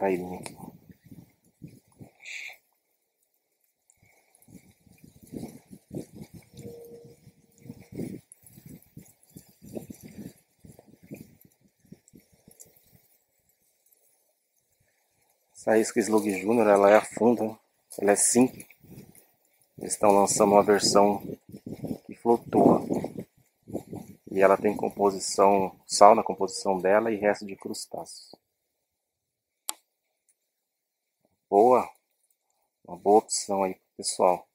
trairinha aqui. Essa isca Slug Junior, ela é a funda, ela é simples. Eles estão lançando uma versão que flutua. E ela tem composição, sal na composição dela e resto de crustáceos. Uma boa opção aí pro pessoal.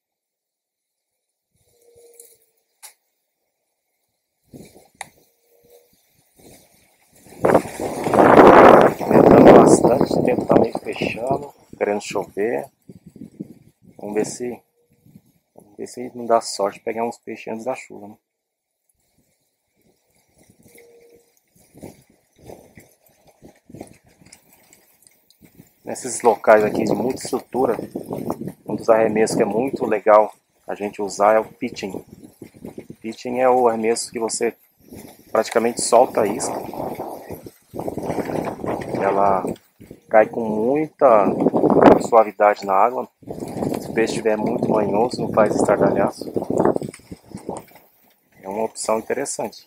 Ventando bastante, o tempo tá meio fechando, querendo chover. Vamos ver se não dá sorte de pegar uns peixes antes da chuva, né? Nesses locais aqui de muita estrutura, um dos arremessos que é muito legal a gente usar é o pitching. Pitching é o arremesso que você praticamente solta a isca. Ela cai com muita suavidade na água. Se o peixe estiver muito manhoso, não faz estardalhaço. É uma opção interessante.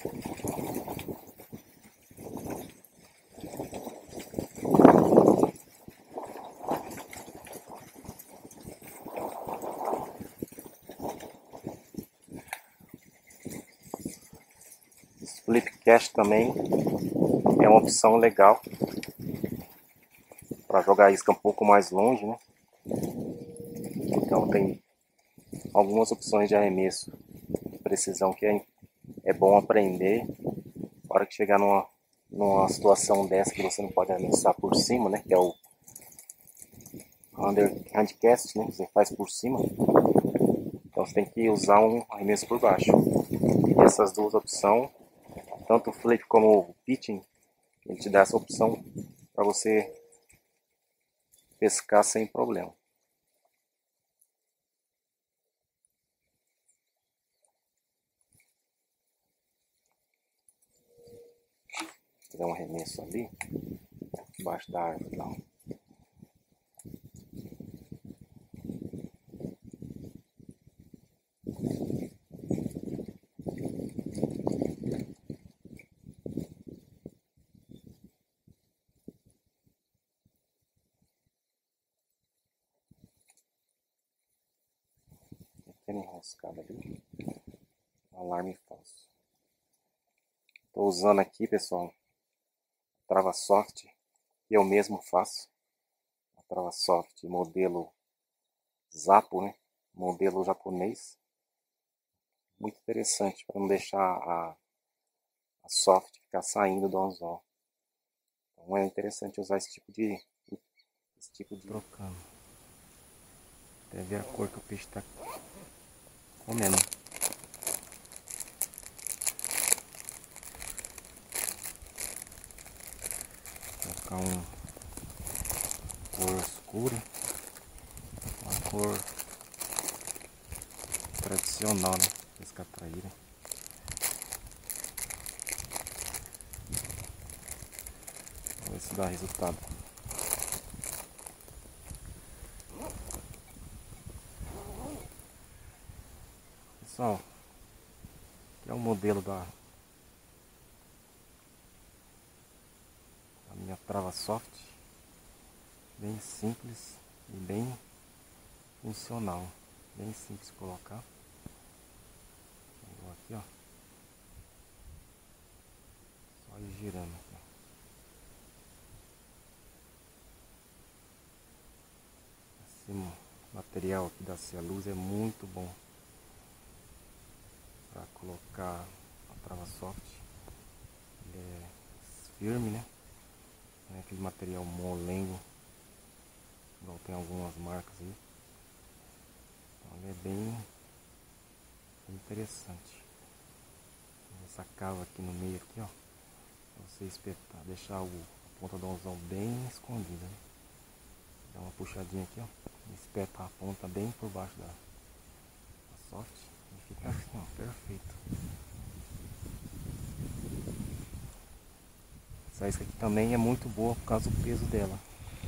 Flipcast também é uma opção legal para jogar a isca um pouco mais longe, né? Então tem algumas opções de arremesso de precisão que é bom aprender. Na hora que chegar numa situação dessa que você não pode arremessar por cima, né? Que é o handcast, né? Que você faz por cima. Então você tem que usar um arremesso por baixo. E essas duas opções, tanto o flip como o pitching, ele te dá essa opção para você pescar sem problema. Vou fazer um arremesso ali, embaixo da árvore lá. Pequena enroscada ali. Alarme falso. Estou usando aqui, pessoal, trava soft, que eu mesmo faço. A trava soft modelo Zappo, né? Modelo japonês. Muito interessante para não deixar a soft ficar saindo do anzol. Então é interessante usar esse tipo de trocando. Até ver a cor que o peixe está comendo. Vou colocar uma cor escura, uma cor tradicional, né? Pescar traíra. Vamos ver se dá resultado. Pessoal, aqui é o modelo da minha trava soft, bem simples e bem funcional, bem simples de colocar. Vou aqui, ó, só ir girando aqui, ó. Esse material aqui da Cialuz é muito bom para colocar a trava soft. Ele é firme, né? Não é aquele material molengo, igual tem algumas marcas aí. Então ele é bem interessante. Tem essa cava aqui no meio aqui, ó, pra você espetar, deixar a ponta do anzol bem escondida, né? Dá uma puxadinha aqui, ó, e espeta a ponta bem por baixo da soft e fica assim, ó, perfeito. Essa isca aqui também é muito boa por causa do peso dela.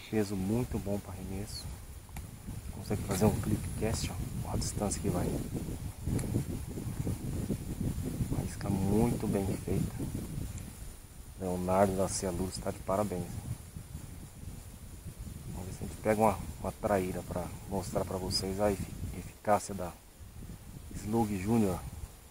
peso muito bom para arremesso. Consegue fazer um clip cast, ó, a distância que vai. Uma isca muito bem feita. Leonardo da Cialuz está de parabéns. Vamos ver se a gente pega uma traíra para mostrar para vocês a eficácia da Slug Junior.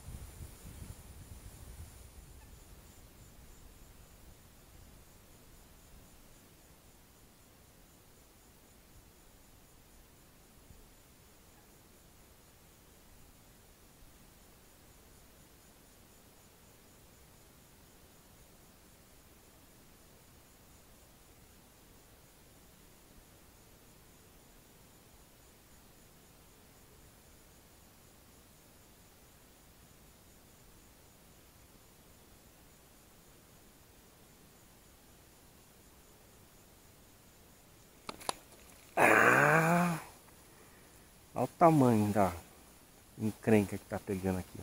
Ah, olha o tamanho da encrenca que tá pegando aqui, ó.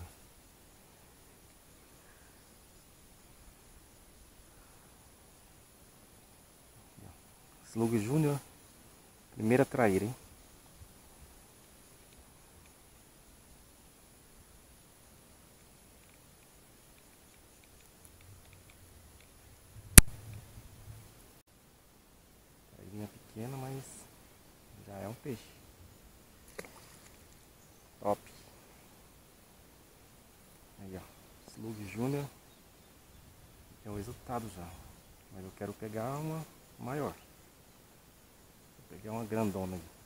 Slug Junior, primeira traíra, hein? Trairinha pequena, mas já é um peixe. Top. Aí, ó, Slug Junior. É o resultado já. Mas eu quero pegar uma maior. Vou pegar uma grandona ali.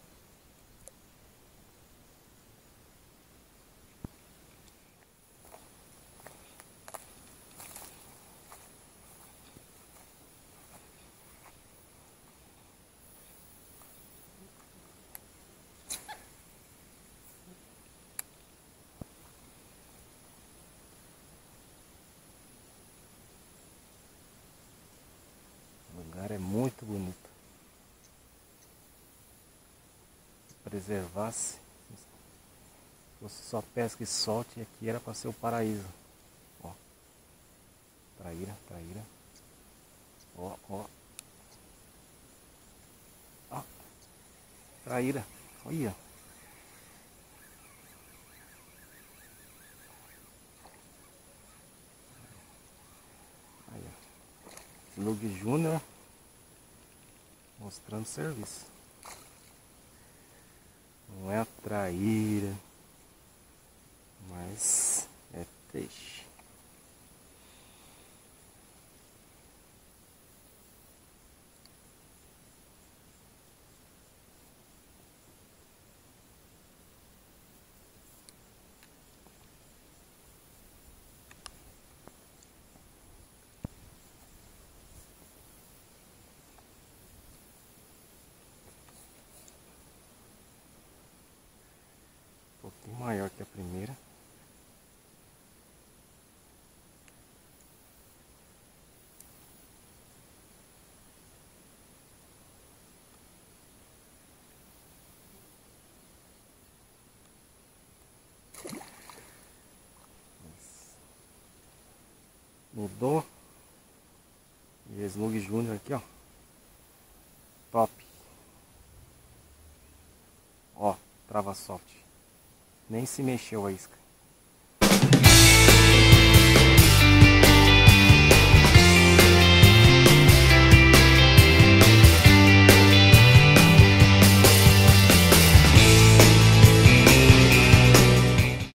O lugar é muito bonito. Se preservasse, se fosse só pesca e solte, aqui era para ser o paraíso. Ó, traíra, traíra. Ó, ó. Ó, traíra. Olha. Aí, ó. Slug Junior mostrando serviço. Não é a traíra, mas é peixe. Um pouquinho maior que a primeira. Mudou. E Slug Junior aqui, ó. Top. Ó, trava soft. Nem se mexeu a isca.